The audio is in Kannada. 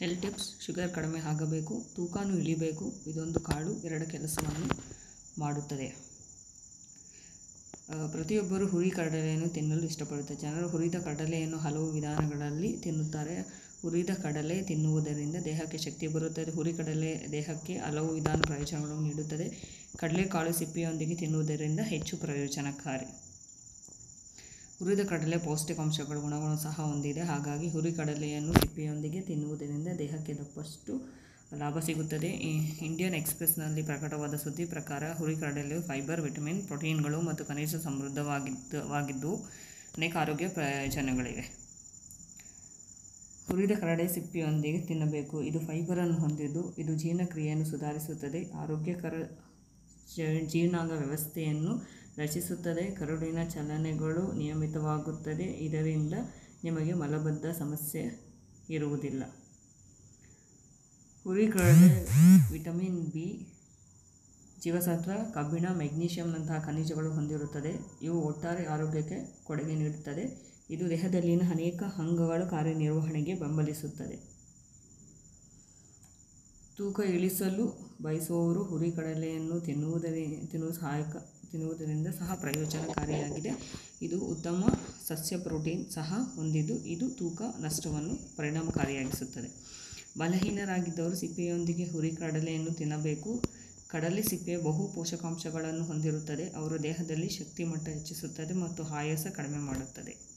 ಹೆಲ್ತ್ ಟಿಪ್ಸ್: ಶುಗರ್ ಕಡಿಮೆ ಆಗಬೇಕು, ತೂಕನೂ ಇಳಿಬೇಕು. ಇದೊಂದು ಕಾಳು 2 ಕೆಲಸವನ್ನು ಮಾಡುತ್ತದೆ. ಪ್ರತಿಯೊಬ್ಬರೂ ಹುರಿ ಕಡಲೆಯನ್ನು ತಿನ್ನಲು ಇಷ್ಟಪಡುತ್ತಾರೆ. ಜನರು ಹುರಿದ ಕಡಲೆಯನ್ನು ಹಲವು ವಿಧಾನಗಳಲ್ಲಿ ತಿನ್ನುತ್ತಾರೆ. ಹುರಿದ ಕಡಲೆ ತಿನ್ನುವುದರಿಂದ ದೇಹಕ್ಕೆ ಶಕ್ತಿ ಬರುತ್ತದೆ. ಹುರಿ ಕಡಲೆ ದೇಹಕ್ಕೆ ಹಲವು ವಿಧಾನ ಪ್ರಯೋಜನಗಳನ್ನು ನೀಡುತ್ತದೆ. ಕಡಲೆಕಾಳು ಸಿಪ್ಪೆಯೊಂದಿಗೆ ತಿನ್ನುವುದರಿಂದ ಹೆಚ್ಚು ಪ್ರಯೋಜನಕಾರಿ. ಹುರಿದ ಕಡಲೆ ಪೌಷ್ಟಿಕಾಂಶಗಳ ಗುಣಗಳನ್ನು ಸಹ ಹೊಂದಿದೆ. ಹಾಗಾಗಿ ಹುರಿ ಕಡಲೆಯನ್ನು ಸಿಪ್ಪೆಯೊಂದಿಗೆ ತಿನ್ನುವುದರಿಂದ ದೇಹಕ್ಕೆ ದಪ್ಪಷ್ಟು ಲಾಭ ಸಿಗುತ್ತದೆ. ಇಂಡಿಯನ್ ಎಕ್ಸ್‌ಪ್ರೆಸ್‌ನಲ್ಲಿ ಪ್ರಕಟವಾದ ಸುದ್ದಿ ಪ್ರಕಾರ ಹುರಿ ಕಡಲೆಯು ಫೈಬರ್, ವಿಟಮಿನ್, ಪ್ರೋಟೀನ್ಗಳು ಮತ್ತು ಖನಿಜ ಸಮೃದ್ಧವಾಗಿದ್ದು ಅನೇಕ ಆರೋಗ್ಯ ಪ್ರಯೋಜನಗಳಿವೆ. ಹುರಿದ ಕಡಲೆ ಸಿಪ್ಪೆಯೊಂದಿಗೆ ತಿನ್ನಬೇಕು. ಇದು ಫೈಬರನ್ನು ಹೊಂದಿದ್ದು ಇದು ಜೀರ್ಣಕ್ರಿಯೆಯನ್ನು ಸುಧಾರಿಸುತ್ತದೆ, ಆರೋಗ್ಯಕರ ಜೀರ್ಣಾಂಗ ವ್ಯವಸ್ಥೆಯನ್ನು ರಚಿಸುತ್ತದೆ, ಕರುಳಿನ ಚಲನೆಗಳು ನಿಯಮಿತವಾಗುತ್ತದೆ. ಇದರಿಂದ ನಿಮಗೆ ಮಲಬದ್ಧ ಸಮಸ್ಯೆ ಇರುವುದಿಲ್ಲ. ಹುರಿ ಕಡಲೆ ವಿಟಮಿನ್ ಬಿ, ಜೀವಸತ್ವ, ಕಬ್ಬಿಣ, ಮೆಗ್ನೀಷಿಯಂನಂತಹ ಖನಿಜಗಳು ಹೊಂದಿರುತ್ತದೆ. ಇವು ಒಟ್ಟಾರೆ ಆರೋಗ್ಯಕ್ಕೆ ಕೊಡುಗೆ ನೀಡುತ್ತದೆ. ಇದು ದೇಹದಲ್ಲಿನ ಅನೇಕ ಅಂಗಗಳ ಕಾರ್ಯನಿರ್ವಹಣೆಗೆ ಬೆಂಬಲಿಸುತ್ತದೆ. ತೂಕ ಇಳಿಸಲು ಬಯಸುವವರು ಹುರಿ ಕಡಲೆಯನ್ನು ತಿನ್ನುವುದರಿಂದ ಸಹ ಪ್ರಯೋಜನಕಾರಿಯಾಗಿದೆ. ಇದು ಉತ್ತಮ ಸಸ್ಯ ಪ್ರೋಟೀನ್ ಸಹ ಹೊಂದಿದ್ದು ಇದು ತೂಕ ನಷ್ಟವನ್ನು ಪರಿಣಾಮಕಾರಿಯಾಗಿಸುತ್ತದೆ. ಬಲಹೀನರಾಗಿದ್ದವರು ಸಿಪ್ಪೆಯೊಂದಿಗೆ ಹುರಿ ಕಡಲೆಯನ್ನು ತಿನ್ನಬೇಕು. ಕಡಲೆ ಸಿಪ್ಪೆ ಬಹು ಪೋಷಕಾಂಶಗಳನ್ನು ಹೊಂದಿರುತ್ತದೆ. ಅವರ ದೇಹದಲ್ಲಿ ಶಕ್ತಿ ಮಟ್ಟ ಹೆಚ್ಚಿಸುತ್ತದೆ ಮತ್ತು ಆಯಾಸ ಕಡಿಮೆ ಮಾಡುತ್ತದೆ.